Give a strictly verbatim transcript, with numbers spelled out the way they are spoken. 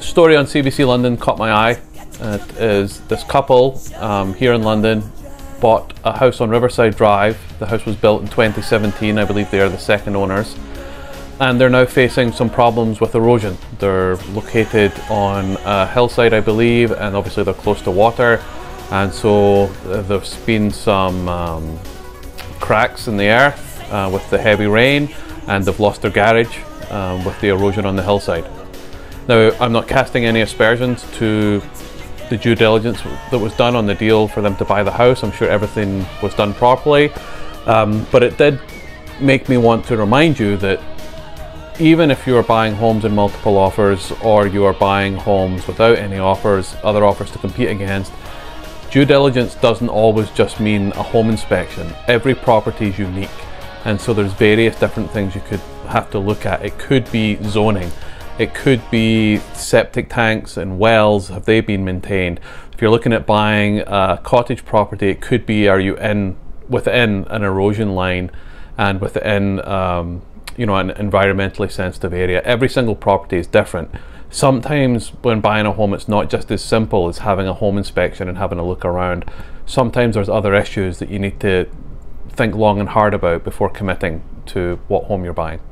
story on C B C London caught my eye. It is this couple um, here in London bought a house on Riverside Drive. The house was built in twenty seventeen. I believe they are the second owners, and they're now facing some problems with erosion. They're located on a hillside, I believe, and obviously they're close to water, and so uh, there's been some um, cracks in the earth uh, with the heavy rain, and they've lost their garage um, with the erosion on the hillside. Now, I'm not casting any aspersions to the due diligence that was done on the deal for them to buy the house. I'm sure everything was done properly, um, but it did make me want to remind you that even if you are buying homes in multiple offers, or you are buying homes without any offers, other offers to compete against, due diligence doesn't always just mean a home inspection. Every property is unique, and so there's various different things you could have to look at. It could be zoning. It could be septic tanks and wells, have they been maintained? If you're looking at buying a cottage property, it could be, are you in within an erosion line and within um, you know, an environmentally sensitive area. Every single property is different. Sometimes when buying a home, it's not just as simple as having a home inspection and having a look around. Sometimes there's other issues that you need to think long and hard about before committing to what home you're buying.